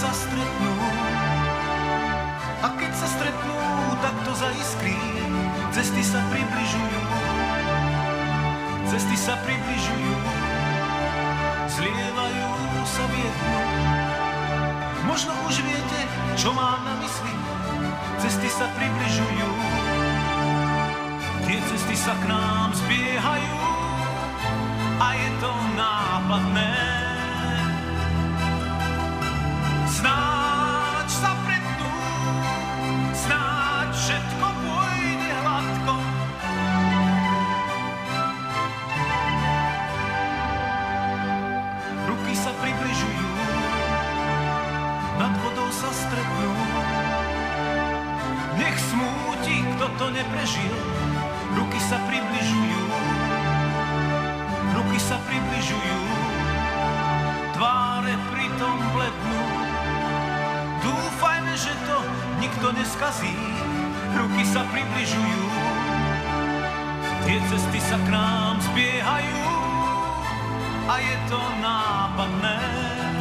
sa stretnú. A keď sa stretnú, tak to zaiskrí. Cesty sa približujú. Cesty sa približujú. Zlievajú sa v jednu. Možno už viete, čo mám na mysli. Cesty sa približujú. Tie cesty sa k nám zbiehajú. A je to nápadné. Snáď sa pretnú, snáď všetko pôjde hladko. Ruky sa približujú, nad vodou sa stretnú. Nech smúti, kto to neprežil, ruky sa približujú. Ruky sa približujú, tváre pritom blednú. Dúfajme, že to nikto neskazí, ruky sa približujú. Tie cesty sa k nám zbiehajú a je to nápadné.